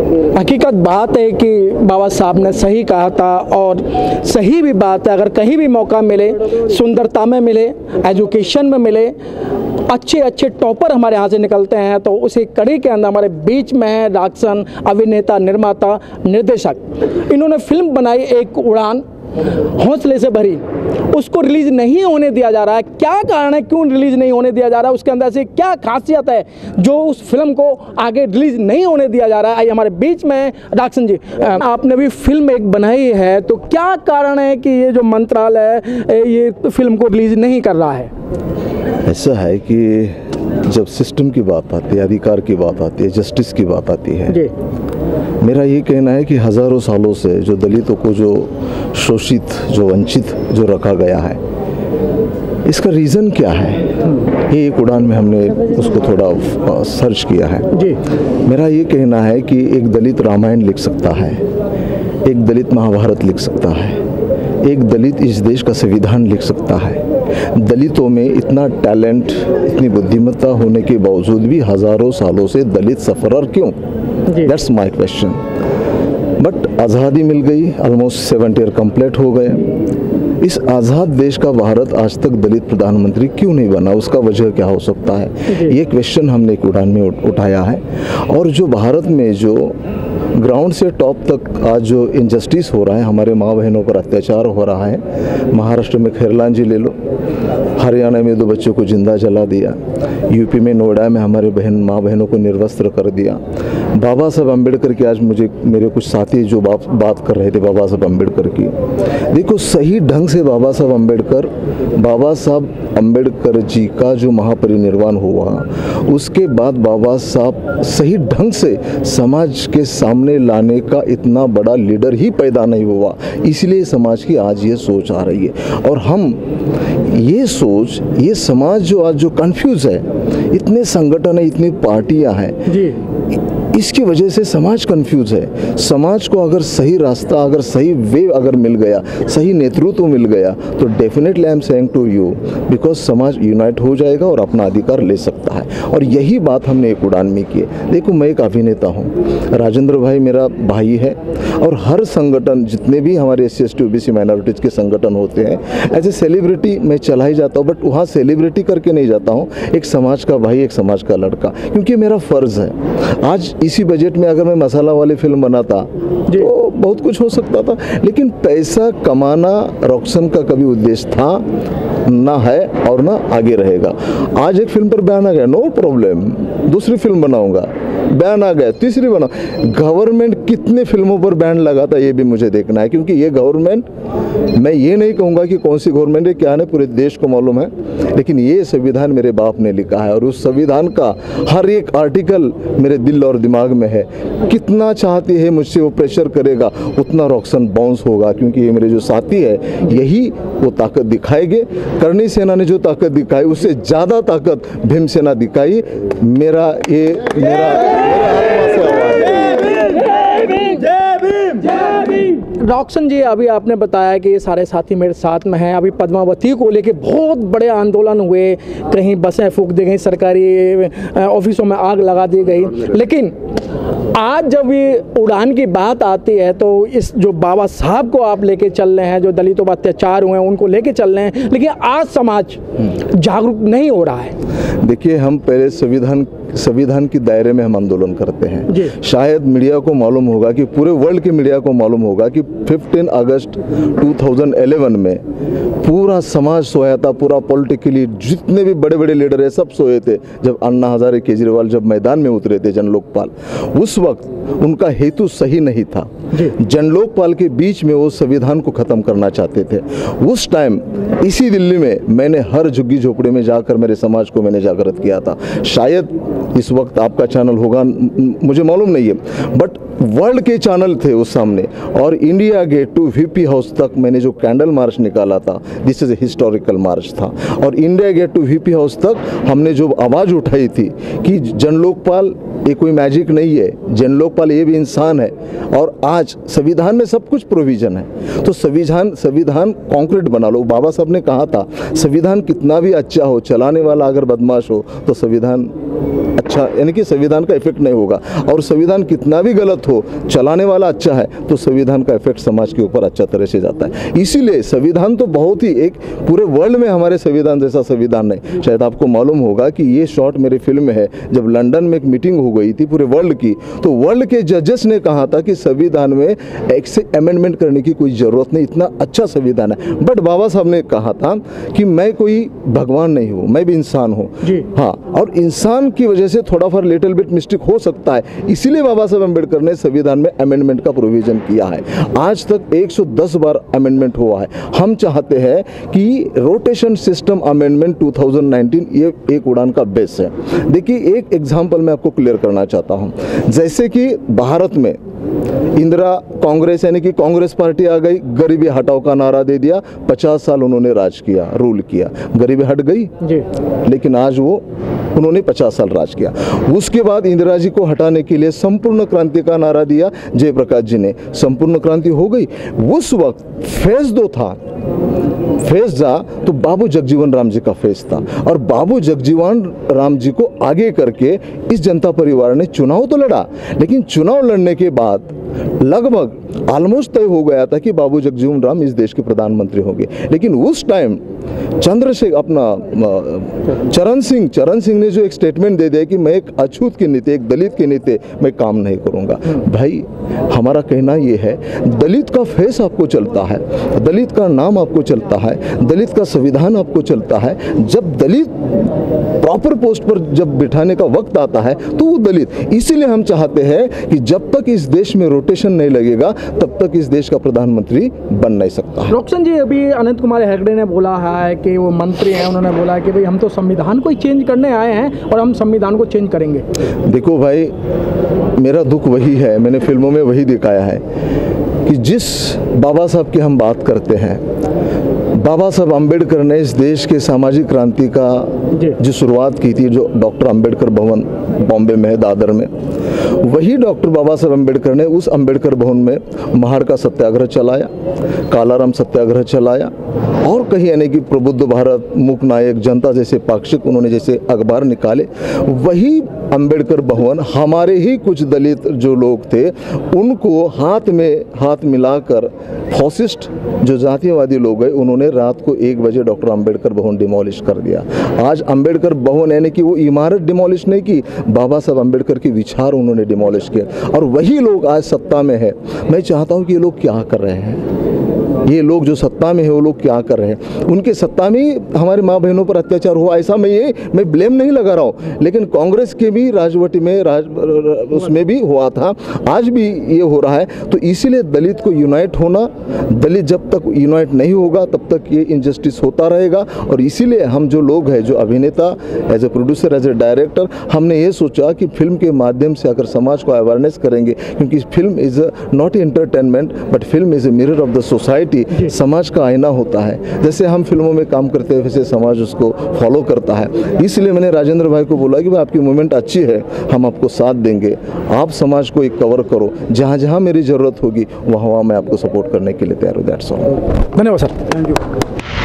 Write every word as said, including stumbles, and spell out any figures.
हकीकत बात है कि बाबा साहब ने सही कहा था और सही भी बात है। अगर कहीं भी मौका मिले, सुंदरता में मिले, एजुकेशन में मिले, अच्छे अच्छे टॉपर हमारे यहाँ से निकलते हैं, तो उसी कड़ी के अंदर हमारे बीच में है राक्सन, अभिनेता, निर्माता, निर्देशक। इन्होंने फिल्म बनाई एक उड़ान, हौसले से भरी, उसको रिलीज़ नहीं होने दिया जा रहा है। क्या कारण है, क्यों रिलीज़ नहीं होने दिया जा रहा है? उसके अंदर से क्या खासियत है जो उस फिल्म को आगे रिलीज़ नहीं होने दिया जा रहा है? आइए हमारे बीच में राक्सन जी, आपने भी फिल्म एक बनाई है, तो क्या कारण है कि ये जो मंत्रालय ये फिल्म को रिलीज़ नहीं कर रहा है? ऐसा है कि जब सिस्टम की बात आती है, अधिकार की बात आती है, जस्टिस की बात आती है जी, मेरा ये कहना है कि हज़ारों सालों से जो दलितों को जो शोषित, जो वंचित जो रखा गया है, इसका रीज़न क्या है? ये एक उड़ान में हमने उसको थोड़ा सर्च किया है जी। मेरा ये कहना है कि एक दलित रामायण लिख सकता है, एक दलित महाभारत लिख सकता है, एक दलित इस देश का संविधान लिख सकता है। दलितों में इतना टैलेंट, इतनी बुद्धिमत्ता होने के बावजूद भी हज़ारों सालों से दलित सफरर क्यों? That's my question. बट आज़ादी मिल गई, ऑलमोस्ट सेवेंटी ईयर कंप्लीट हो गए। इस आज़ाद देश का भारत आज तक दलित प्रधानमंत्री क्यों नहीं बना? उसका वजह क्या हो सकता है? ये क्वेश्चन हमने एक उड़ान में उठाया है। और जो भारत में जो ग्राउंड से टॉप तक आज जो इनजस्टिस हो रहा है, हमारे माँ बहनों पर अत्याचार हो रहा है, महाराष्ट्र में खैरलान जी ले लो, हरियाणा में दो बच्चों को जिंदा जला दिया, यूपी में नोएडा में हमारे बहन माँ बहनों को निर्वस्त्र कर दिया। बाबा साहब अम्बेडकर की, आज मुझे मेरे कुछ साथी जो बात बात कर रहे थे बाबा साहब अम्बेडकर की, देखो सही ढंग से बाबा साहब अम्बेडकर बाबा साहब अम्बेडकर जी का जो महापरिनिर्वाण हुआ, उसके बाद बाबा साहब सही ढंग से समाज के सामने लाने का इतना बड़ा लीडर ही पैदा नहीं हुआ। इसलिए समाज की आज ये सोच आ रही है। और हम ये सोच, ये समाज जो आज जो कंफ्यूज है, इतने संगठन है, इतनी पार्टियां हैं जी, इसकी वजह से समाज कंफ्यूज है। समाज को अगर सही रास्ता, अगर सही वे अगर मिल गया, सही नेतृत्व मिल गया, तो definitely I am saying to you, because समाज यूनाइट हो जाएगा और अपना अधिकार ले सकता है। और यही बात हमने एक उड़ान में की है। देखो, मैं एक अभिनेता हूँ, राजेंद्र भाई मेरा भाई है, और हर संगठन, जितने भी हमारे S C S T O B C minorities के संगठन होते हैं, एज ए सेलिब्रिटी मैं चला ही जाता हूँ, बट वहाँ सेलिब्रिटी करके नहीं जाता हूँ, एक समाज का भाई, एक समाज का लड़का, क्योंकि मेरा फ़र्ज़ है। आज इसी बजट में अगर मैं मसाला वाली फिल्म बनाता तो बहुत कुछ हो सकता था, लेकिन पैसा कमाना रॉक्सन का कभी उद्देश्य था ना है और ना आगे रहेगा। आज एक फिल्म पर बैन आ गया, नो प्रॉब्लम, दूसरी फिल्म बनाऊंगा, बैन आ गया, तीसरी बना। गवर्नमेंट कितने फिल्मों पर बैन लगाता है ये भी मुझे देखना है, क्योंकि ये गवर्नमेंट, मैं ये नहीं कहूँगा कि कौन सी गवर्नमेंट है, क्या है, पूरे देश को मालूम है, लेकिन ये संविधान मेरे बाप ने लिखा है और उस संविधान का हर एक आर्टिकल मेरे दिल और दिमाग में है। कितना चाहती है मुझसे वो प्रेशर करेगा, उतना रॉक्सन बाउंस होगा, क्योंकि ये मेरे जो साथी है यही वो ताकत दिखाएंगे। करणी सेना ने जो ताकत दिखाई, उससे ज़्यादा ताकत भीमसेना दिखाई। मेरा ये मेरा रॉक्सन जी, अभी आपने बताया कि ये सारे साथी मेरे साथ में हैं। अभी पद्मावती को लेके बहुत बड़े आंदोलन हुए, कहीं बसें फूंक दी गई, सरकारी ऑफिसों में आग लगा दी गई, लेकिन आज जब ये उड़ान की बात आती है तो इस जो बाबा साहब को आप लेके चल रहे हैं, जो दलितों पर अत्याचार हुए हैं उनको लेके चल रहे हैं, लेकिन आज समाज जागरूक नहीं हो रहा है। देखिए, हम पहले संविधान संविधान के दायरे में हम आंदोलन करते हैं। शायद मीडिया को मालूम होगा कि पूरे वर्ल्ड के मीडिया को मालूम होगा कि पंद्रह अगस्त दो हज़ार ग्यारह में पूरा समाज सोया था, पूरा पॉलिटिकली जितने भी बड़े बड़े लीडर है सब सोए थे, जब अन्ना हजारे केजरीवाल जब मैदान में उतरे थे जन लोकपाल। उस वक्त उनका हेतु सही नहीं था, जन लोकपाल के बीच में वो संविधान को खत्म करना चाहते थे। उस टाइम इसी दिल्ली में मैंने हर झुग्गी झोपड़ी में जाकर मेरे समाज को मैंने जागृत किया था। शायद इस वक्त आपका चैनल होगा, मुझे मालूम नहीं है, बट वर्ल्ड के चैनल थे उस सामने। और India Gate to VP House तक मैंने जो कैंडल मार्च निकाला था, this is a historical march था। और India Gate to VP House तक हमने जो आवाज़ उठाई थी कि जन लोकपाल ये कोई मैजिक नहीं है, जन लोकपाल ये भी इंसान है। और आज संविधान में सब कुछ प्रोविजन है, तो संविधान संविधान कॉन्क्रीट बना लो। बाबा साहब ने कहा था, संविधान कितना भी अच्छा हो, चलाने वाला अगर बदमाश हो तो संविधान अच्छा, यानी कि संविधान का इफेक्ट नहीं होगा। और संविधान कितना भी गलत हो, चलाने वाला अच्छा है तो संविधान का इफेक्ट समाज के ऊपर अच्छा तरह से जाता है। इसीलिए संविधान तो बहुत ही, एक पूरे वर्ल्ड में हमारे संविधान जैसा संविधान नहीं। शायद आपको मालूम होगा कि ये शॉट मेरे फिल्म में है, जब लंदन में एक मीटिंग हो गई थी पूरे वर्ल्ड की, तो वर्ल्ड के जजेस ने कहा था कि संविधान में एक से अमेंडमेंट करने की कोई ज़रूरत नहीं, इतना अच्छा संविधान है। बट बाबा साहब ने कहा था कि मैं कोई भगवान नहीं हूँ, मैं भी इंसान हूँ। हाँ, और इंसान की वजह से थोड़ा फॉर लिटिल बिट मिस्टेक हो सकता है, इसीलिए बाबा साहब अम्बेडकर ने संविधान में अमेंडमेंट का प्रोविजन किया है। आज तक एक सौ दस बार अमेंडमेंट हुआ है। हम चाहते हैं कि रोटेशन सिस्टम अमेंडमेंट दो हज़ार उन्नीस ये एक उड़ान का बेस है। देखिए, एक एग्जांपल मैं आपको क्लियर करना चाहता हूँ। जैसे कि भारत में इंदिरा कांग्रेस यानी कि कांग्रेस पार्टी आ गई, गरीबी हटाओ का नारा दे दिया, पचास साल उन्होंने राज किया, रूल किया, गरीबी हट गई जी। लेकिन आज वो उन्होंने पचास साल राज किया। उसके बाद इंदिरा जी को हटाने के लिए संपूर्ण क्रांति का नारा दिया जयप्रकाश जी ने, संपूर्ण क्रांति हो गई। उस वक्त फेज दो था, फेज जा तो बाबू जगजीवन राम जी का फेज था, और बाबू जगजीवन राम जी को आगे करके इस जनता परिवार ने चुनाव तो लड़ा, लेकिन चुनाव लड़ने के बाद लगभग ऑलमोस्ट तय हो गया था कि बाबू जगजीवन राम इस देश के प्रधानमंत्री होंगे। लेकिन उस टाइम चंद्रशेखर अपना चरण सिंह चरण सिंह ने जो एक स्टेटमेंट दे दिया कि मैं एक अछूत के नीति, एक दलित के नीति मैं काम नहीं करूंगा। भाई, हमारा कहना ये है, दलित का फेस आपको चलता है, दलित का नाम आपको चलता है, दलित का संविधान आपको चलता है। जब दलित प्रॉपर पोस्ट पर जब बिठाने का वक्त आता है तो वो दलित। इसीलिए हम चाहते हैं कि जब तक इस देश में रोटेशन नहीं लगेगा तब तक इस देश का प्रधानमंत्री बन नहीं सकता। रोक्सन जी, अभी अनंत कुमार हेगड़े ने बोला है कि वो मंत्री हैं, उन्होंने बोला कि भाई हम तो संविधान को ही चेंज करने आए हैं और हम संविधान को चेंज करेंगे। देखो भाई, मेरा दुख वही है, मैंने फिल्मों में वही दिखाया है कि जिस बाबा साहब की हम बात करते हैं, बाबा साहब अम्बेडकर ने इस देश के सामाजिक क्रांति का जो शुरुआत की थी, जो डॉक्टर अम्बेडकर भवन बॉम्बे में है, दादर में, वही डॉक्टर बाबा साहब अम्बेडकर ने उस अम्बेडकर भवन में महाड़ का सत्याग्रह चलाया, कालाराम सत्याग्रह चलाया, और कहीं यानी कि प्रबुद्ध भारत, मूक नायक, जनता जैसे पाक्षिक उन्होंने जैसे अखबार निकाले। वही अम्बेडकर भवन हमारे ही कुछ दलित जो लोग थे उनको हाथ में हाथ मिलाकर फॉसिस्ट जो जातीयवादी लोग हैं, उन्होंने रात को एक बजे डॉक्टर अम्बेडकर भवन डिमोलिश कर दिया। आज अम्बेडकर भवन यानी कि वो इमारत डिमोलिश नहीं की, बाबा साहब अम्बेडकर के विचार उन्होंने डिमोलिश किया, और वही लोग आज सत्ता में है। मैं चाहता हूँ कि ये लोग क्या कर रहे हैं, ये लोग जो सत्ता में है वो लोग क्या कर रहे हैं। उनके सत्ता में हमारे माँ बहनों पर अत्याचार हुआ, ऐसा मैं ये मैं ब्लेम नहीं लगा रहा हूँ, लेकिन कांग्रेस के भी राजवटी में राज उसमें भी हुआ था, आज भी ये हो रहा है। तो इसीलिए दलित को यूनाइट होना, दलित जब तक यूनाइट नहीं होगा तब तक ये इनजस्टिस होता रहेगा। और इसीलिए हम जो लोग हैं, जो अभिनेता, as a producer, as a director, हमने ये सोचा कि फिल्म के माध्यम से अगर समाज को अवेयरनेस करेंगे, क्योंकि film is not entertainment but film is a mirror of the society, समाज का आईना होता है। जैसे हम फिल्मों में काम करते हैं वैसे समाज उसको फॉलो करता है। इसलिए मैंने राजेंद्र भाई को बोला कि भाई आपकी मूवमेंट अच्छी है, हम आपको साथ देंगे, आप समाज को एक कवर करो, जहाँ जहाँ मेरी ज़रूरत होगी वहाँ वहाँ मैं आपको सपोर्ट करने के लिए तैयार हूँ। That's all. धन्यवाद सर। Thank you.